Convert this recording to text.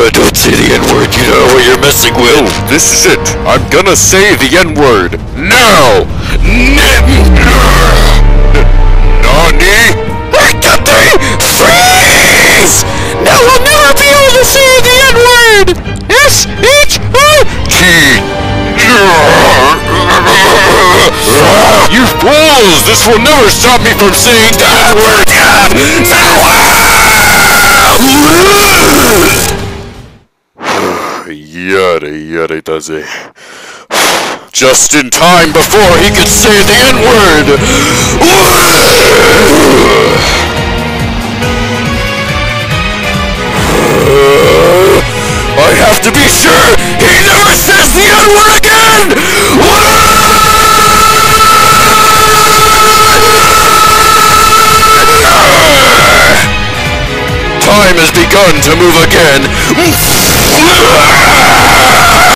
Don't say the N-word, you know what you're messing with. Oh, this is it. I'm gonna say the N-word. Now! Nani? Hector, freeze! Now I'll never be able to say the N-word! S-H-I... You fools! This will never stop me from saying the N-word! Yada yada does it. Just in time before he could say the N-word! I have to be sure he never says the N-word again! Time has begun to move again.